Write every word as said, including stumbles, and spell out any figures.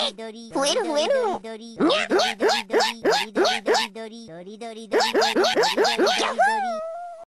増える増える。ギャッフー。